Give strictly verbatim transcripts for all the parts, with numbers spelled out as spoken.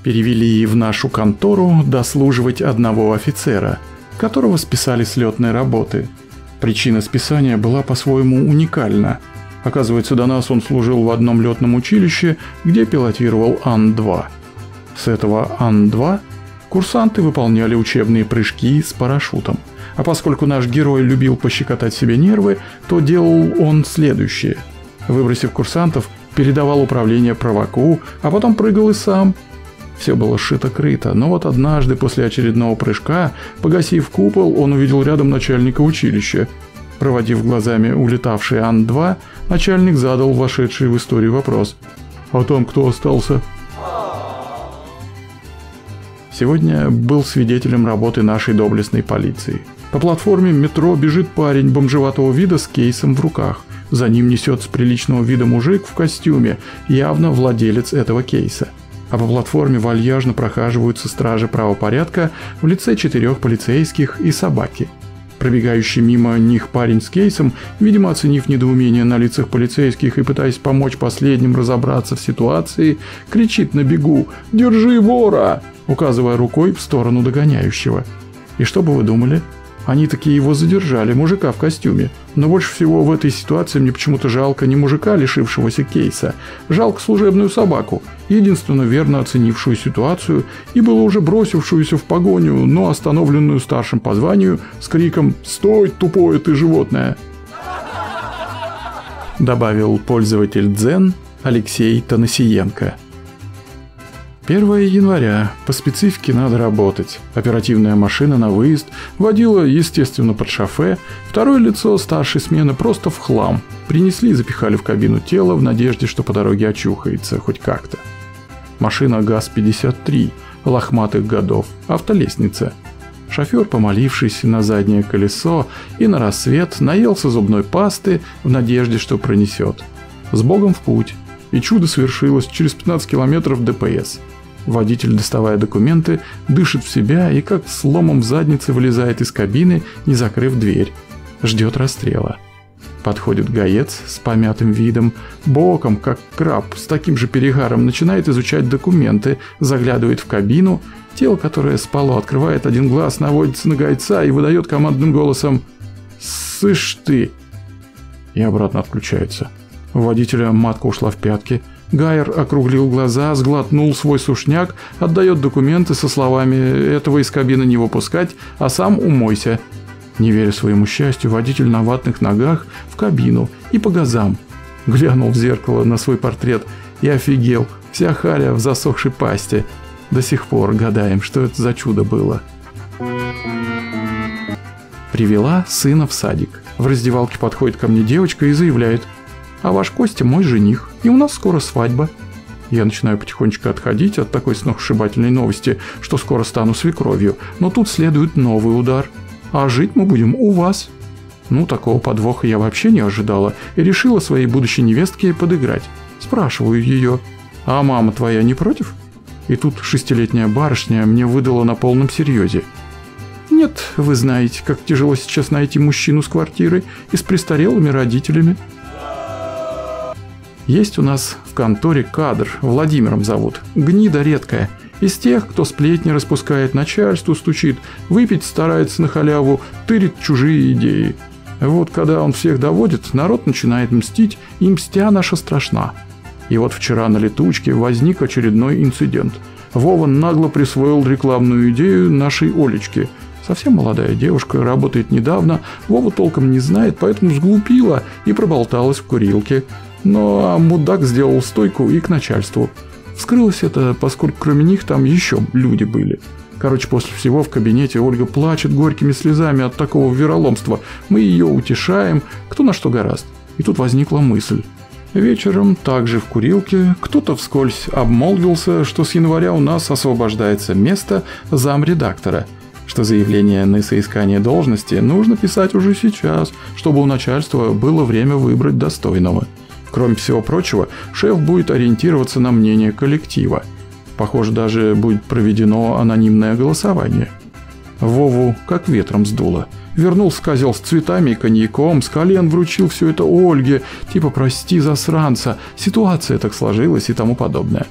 Перевели в нашу контору дослуживать одного офицера, которого списали с летной работы. Причина списания была по-своему уникальна. Оказывается, до нас он служил в одном летном училище, где пилотировал Ан два. С этого Ан два курсанты выполняли учебные прыжки с парашютом. А поскольку наш герой любил пощекотать себе нервы, то делал он следующее. Выбросив курсантов, передавал управление праваку, а потом прыгал и сам. Все было шито-крыто, но вот однажды после очередного прыжка, погасив купол, он увидел рядом начальника училища. Проводив глазами улетавший Ан два, начальник задал вошедший в историю вопрос: «А там кто остался?» Сегодня был свидетелем работы нашей доблестной полиции. По платформе метро бежит парень бомжеватого вида с кейсом в руках. За ним несется приличного вида мужик в костюме, явно владелец этого кейса. А по платформе вальяжно прохаживаются стражи правопорядка в лице четырех полицейских и собаки. Пробегающий мимо них парень с кейсом, видимо, оценив недоумение на лицах полицейских и пытаясь помочь последним разобраться в ситуации, кричит на бегу: «Держи вора!», указывая рукой в сторону догоняющего. И что бы вы думали? Они таки его задержали, мужика в костюме. Но больше всего в этой ситуации мне почему-то жалко не мужика, лишившегося кейса. Жалко служебную собаку, единственно верно оценившую ситуацию и было уже бросившуюся в погоню, но остановленную старшим по званию с криком «Стой, тупое ты животное!», добавил пользователь Дзен Алексей Танасиенко. первого января. По специфике надо работать. Оперативная машина на выезд. Водила, естественно, под шофе. Второе лицо старшей смены просто в хлам. Принесли и запихали в кабину тело в надежде, что по дороге очухается хоть как-то. Машина ГАЗ пятьдесят три. Лохматых годов. Автолестница. Шофер, помолившись на заднее колесо и на рассвет, наелся зубной пасты в надежде, что пронесет. С Богом в путь. И чудо свершилось через пятнадцать километров ДПС. Водитель, доставая документы, дышит в себя и как сломом в заднице вылезает из кабины, не закрыв дверь. Ждет расстрела. Подходит гаец с помятым видом, боком, как краб, с таким же перегаром начинает изучать документы, заглядывает в кабину, тело, которое спало, открывает один глаз, наводится на гайца и выдает командным голосом «Сышь ты!» и обратно отключается. У водителя матка ушла в пятки. Гайер округлил глаза, сглотнул свой сушняк, отдает документы со словами «этого из кабины не выпускать, а сам умойся». Не веря своему счастью, водитель на ватных ногах в кабину и по газам. Глянул в зеркало на свой портрет и офигел, вся харя в засохшей пасти. До сих пор гадаем, что это за чудо было. Привела сына в садик. В раздевалке подходит ко мне девочка и заявляет: «А ваш Костя мой жених, и у нас скоро свадьба». Я начинаю потихонечку отходить от такой сногсшибательной новости, что скоро стану свекровью, но тут следует новый удар. «А жить мы будем у вас». Ну, такого подвоха я вообще не ожидала и решила своей будущей невестке подыграть. Спрашиваю ее: «А мама твоя не против?» И тут шестилетняя барышня мне выдала на полном серьезе: «Нет, вы знаете, как тяжело сейчас найти мужчину с квартирой и с престарелыми родителями». Есть у нас в конторе кадр, Владимиром зовут, гнида редкая, из тех, кто сплетни распускает, начальству стучит, выпить старается на халяву, тырит чужие идеи. Вот когда он всех доводит, народ начинает мстить, и мстя наша страшна. И вот вчера на летучке возник очередной инцидент. Вова нагло присвоил рекламную идею нашей Олечки. Совсем молодая девушка, работает недавно, Вова толком не знает, поэтому сглупила и проболталась в курилке. Ну а мудак сделал стойку и к начальству. Вскрылось это, поскольку кроме них там еще люди были. Короче, после всего в кабинете Ольга плачет горькими слезами от такого вероломства. Мы ее утешаем, кто на что горазд. И тут возникла мысль. Вечером, также в курилке, кто-то вскользь обмолвился, что с января у нас освобождается место замредактора, что заявление на соискание должности нужно писать уже сейчас, чтобы у начальства было время выбрать достойного. Кроме всего прочего, шеф будет ориентироваться на мнение коллектива. Похоже, даже будет проведено анонимное голосование. Вову как ветром сдуло. Вернулся козел с цветами и коньяком, с колен вручил все это Ольге, типа «прости, засранца», ситуация так сложилась и тому подобное.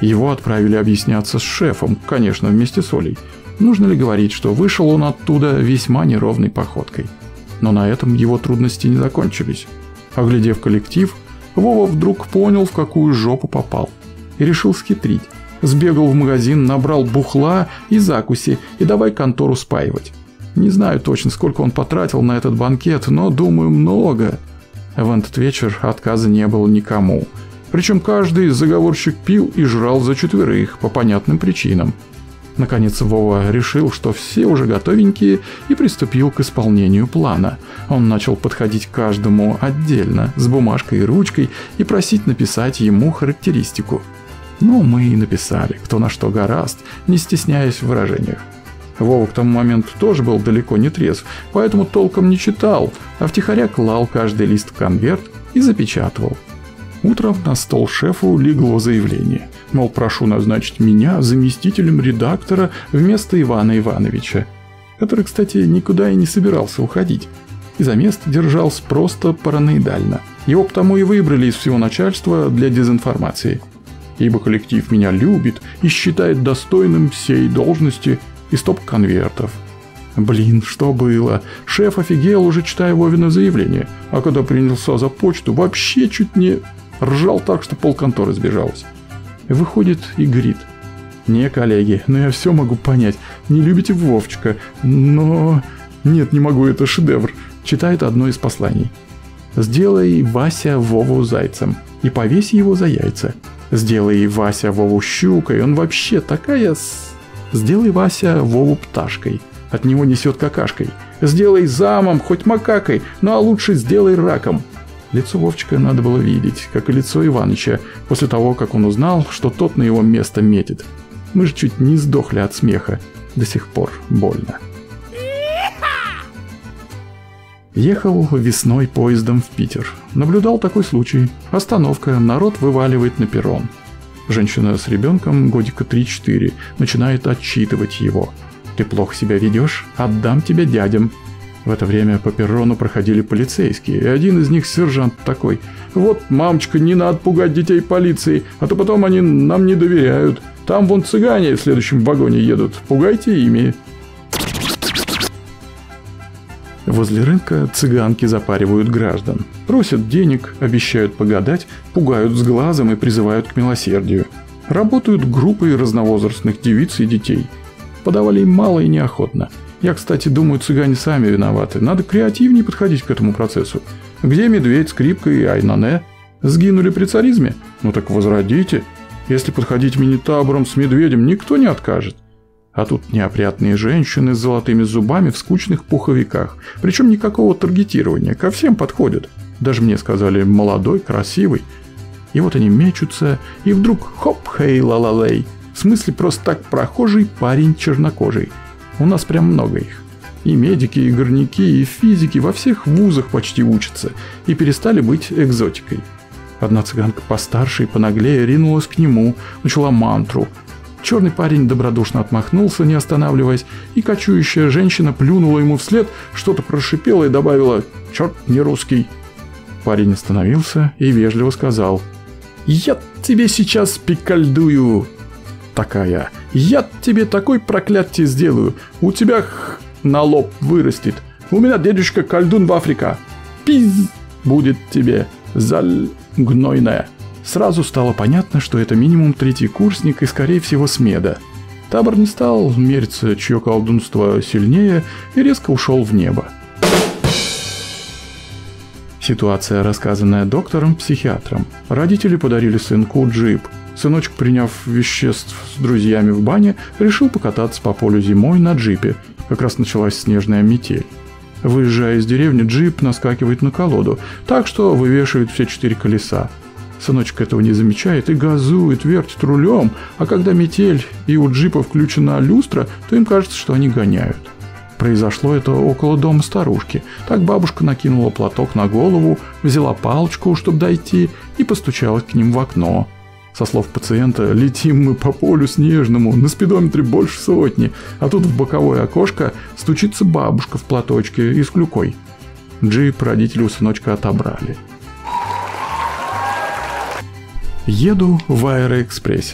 Его отправили объясняться с шефом, конечно, вместе с Олей. Нужно ли говорить, что вышел он оттуда весьма неровной походкой. Но на этом его трудности не закончились. Оглядев коллектив, Вова вдруг понял, в какую жопу попал. И решил схитрить. Сбегал в магазин, набрал бухла и закуси, и давай контору спаивать. Не знаю точно, сколько он потратил на этот банкет, но, думаю, много. В этот вечер отказа не было никому. Причем каждый заговорщик пил и жрал за четверых, по понятным причинам. Наконец Вова решил, что все уже готовенькие, и приступил к исполнению плана. Он начал подходить к каждому отдельно, с бумажкой и ручкой, и просить написать ему характеристику. Ну, мы и написали, кто на что горазд, не стесняясь в выражениях. Вова к тому моменту тоже был далеко не трезв, поэтому толком не читал, а втихаря клал каждый лист в конверт и запечатывал. Утром на стол шефу легло заявление, мол, прошу назначить меня заместителем редактора вместо Ивана Ивановича, который, кстати, никуда и не собирался уходить, и за место держался просто параноидально. Его потому и выбрали из всего начальства для дезинформации, ибо коллектив меня любит и считает достойным всей должности и стоп-конвертов. Блин, что было? Шеф офигел, уже читая Вовино заявление, а когда принялся за почту, вообще чуть не... ржал так, что полконторы сбежалось. Выходит и говорит: «Не, коллеги, ну я все могу понять. Не любите Вовчика, но... Нет, не могу, это шедевр». Читает одно из посланий. «Сделай, Вася, Вову зайцем и повесь его за яйца. Сделай, Вася, Вову щукой, он вообще такая с... Сделай, Вася, Вову пташкой, от него несет какашкой. Сделай замом, хоть макакой, ну а лучше сделай раком». Лицо Вовчика надо было видеть, как и лицо Иваныча, после того, как он узнал, что тот на его место метит. Мы же чуть не сдохли от смеха. До сих пор больно. Ехал весной поездом в Питер. Наблюдал такой случай. Остановка, народ вываливает на перрон. Женщина с ребенком, годика три-четыре, начинает отчитывать его. «Ты плохо себя ведешь? Отдам тебя дядям». В это время по перрону проходили полицейские, и один из них сержант такой: «Вот, мамочка, не надо пугать детей полицией, а то потом они нам не доверяют. Там вон цыгане в следующем вагоне едут, пугайте ими». Возле рынка цыганки запаривают граждан. Просят денег, обещают погадать, пугают с глазом и призывают к милосердию. Работают группой разновозрастных девиц и детей. Подавали им мало и неохотно. Я, кстати, думаю, цыгане сами виноваты. Надо креативнее подходить к этому процессу. Где медведь, скрипка и айнане? Сгинули при царизме? Ну так возродите. Если подходить мини-табором с медведем, никто не откажет. А тут неопрятные женщины с золотыми зубами в скучных пуховиках. Причем никакого таргетирования, ко всем подходят. Даже мне сказали: молодой, красивый. И вот они мечутся, и вдруг хоп, хей, ла-ла-лей. В смысле, просто так прохожий парень чернокожий. У нас прям много их. И медики, и горняки, и физики во всех вузах почти учатся. И перестали быть экзотикой. Одна цыганка постарше и понаглее ринулась к нему, начала мантру. Черный парень добродушно отмахнулся, не останавливаясь, и кочующая женщина плюнула ему вслед, что-то прошипела и добавила: «Черт не русский». Парень остановился и вежливо сказал: «Я тебе сейчас пикальдую». Такая: «Я тебе такой проклятие сделаю, у тебя х на лоб вырастет. У меня дедушка колдун в Африке. Пиз будет тебе, заль гнойная». Сразу стало понятно, что это минимум третий курсник и, скорее всего, смеда. Табор не стал мериться, чье колдунство сильнее, и резко ушел в небо. Ситуация, рассказанная доктором-психиатром. Родители подарили сынку джип. Сыночек, приняв веществ с друзьями в бане, решил покататься по полю зимой на джипе. Как раз началась снежная метель. Выезжая из деревни, джип наскакивает на колоду, так что вывешивает все четыре колеса. Сыночек этого не замечает и газует, вертит рулем, а когда метель и у джипа включена люстра, то им кажется, что они гоняют. Произошло это около дома старушки. Так бабушка накинула платок на голову, взяла палочку, чтобы дойти, и постучалась к ним в окно. Со слов пациента, летим мы по полю снежному, на спидометре больше сотни, а тут в боковое окошко стучится бабушка в платочке и с клюкой. Джип родители у сыночка отобрали. Еду в аэроэкспрессе.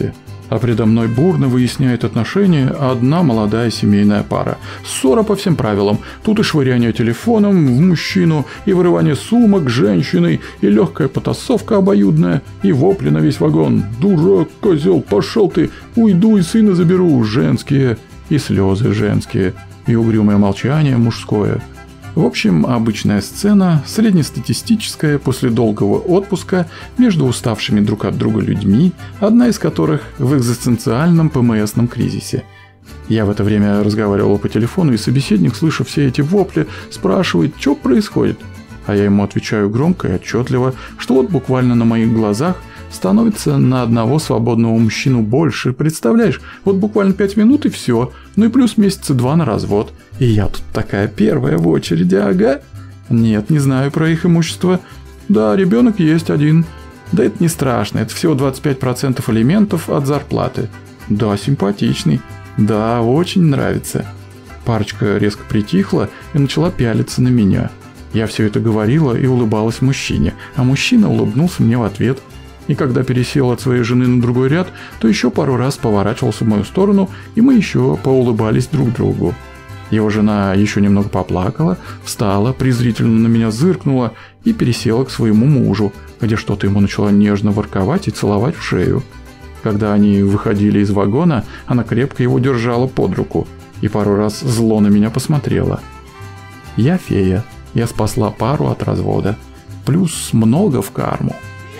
А предо мной бурно выясняет отношения одна молодая семейная пара. Ссора по всем правилам. Тут и швыряние телефоном в мужчину, и вырывание сумок женщиной, и легкая потасовка обоюдная, и вопли на весь вагон. «Дурак, козел, пошел ты! Уйду и сына заберу!» Женские, и слезы женские, и угрюмое молчание мужское. В общем, обычная сцена, среднестатистическая после долгого отпуска между уставшими друг от друга людьми, одна из которых в экзистенциальном ПМСном кризисе. Я в это время разговаривал по телефону, и собеседник, слыша все эти вопли, спрашивает, что происходит. А я ему отвечаю громко и отчетливо, что вот буквально на моих глазах становится на одного свободного мужчину больше, представляешь? Вот буквально пять минут и все, ну и плюс месяца два на развод. И я тут такая первая в очереди, ага. Нет, не знаю про их имущество. Да, ребенок есть один. Да это не страшно, это всего двадцать пять процентов алиментов от зарплаты. Да, симпатичный. Да, очень нравится. Парочка резко притихла и начала пялиться на меня. Я все это говорила и улыбалась мужчине, а мужчина улыбнулся мне в ответ. И когда пересел от своей жены на другой ряд, то еще пару раз поворачивался в мою сторону, и мы еще поулыбались друг другу. Его жена еще немного поплакала, встала, презрительно на меня зыркнула и пересела к своему мужу, где что-то ему начала нежно ворковать и целовать в шею. Когда они выходили из вагона, она крепко его держала под руку и пару раз зло на меня посмотрела. Я фея, я спасла пару от развода, плюс много в карму.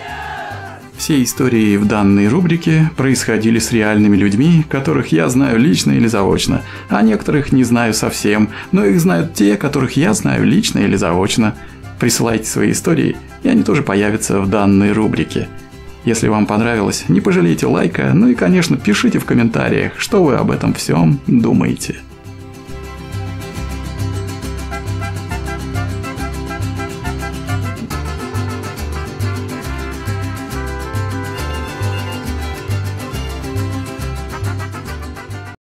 Все истории в данной рубрике происходили с реальными людьми, которых я знаю лично или заочно, а некоторых не знаю совсем, но их знают те, которых я знаю лично или заочно. Присылайте свои истории, и они тоже появятся в данной рубрике. Если вам понравилось, не пожалейте лайка, ну и, конечно, пишите в комментариях, что вы об этом всем думаете.